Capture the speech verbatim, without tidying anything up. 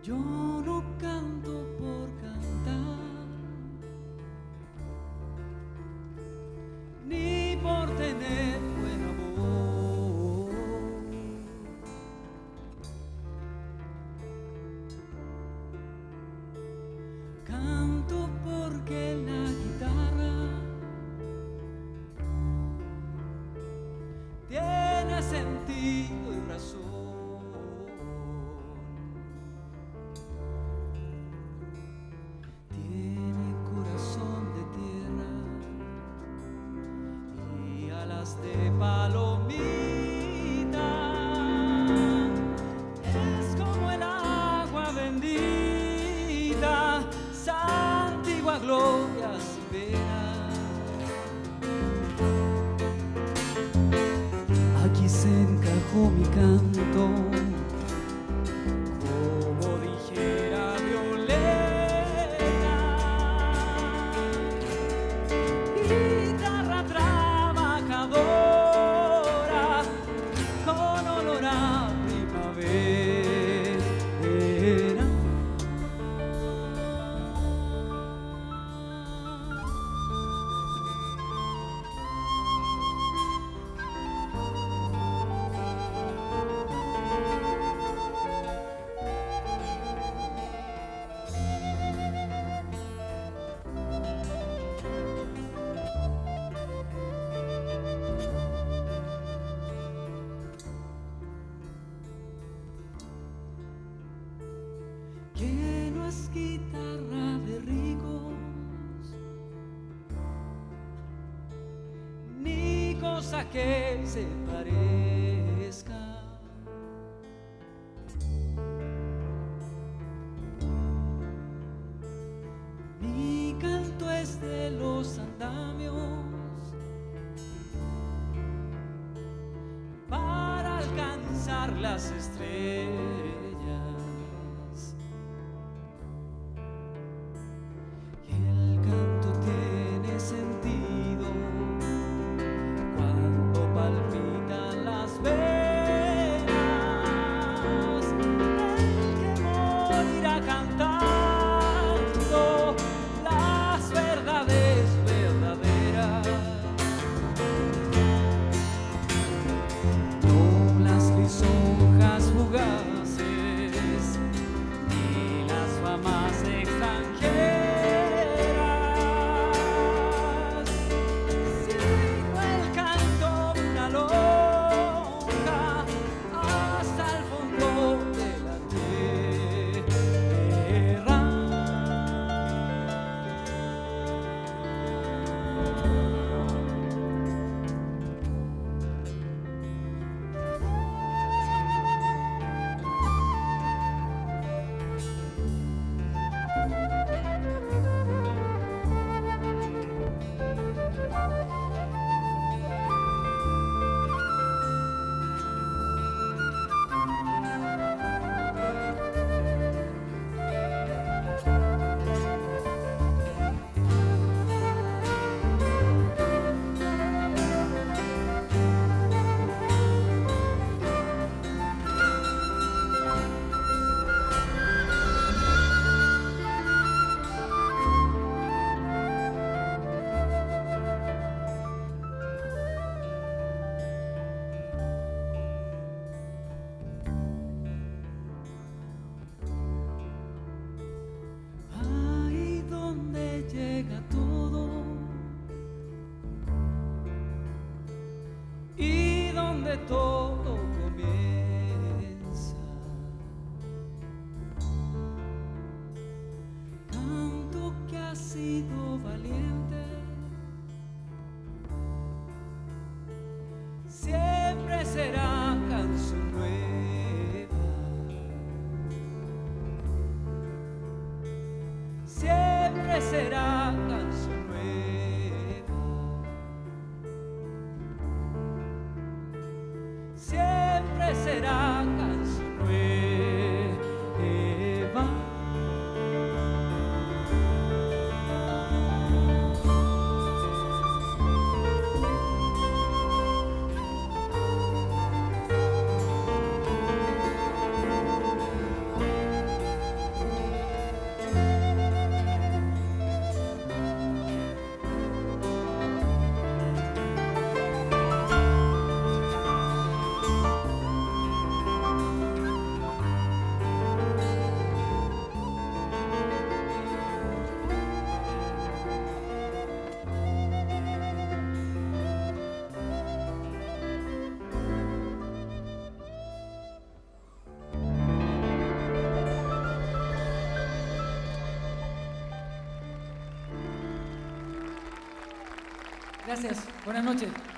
Yo no canto por cantar, ni por tener buena voz. Canto porque la guitarra tiene sentido y razón. De palomita, es como el agua bendita, santigua gloria sin pena. Aquí se encajó mi canto, como dijera Violeta, guitarra trabajadora con olor a primavera. Que no es guitarra de ricos, ni cosa que se parezca. Mi canto es de los andamios para alcanzar las estrellas. Llega todo y donde todo comienza. Canto que ha sido valiente, siempre será canción nueva. Siempre será canción nueva. Siempre Gracias. Buenas noches.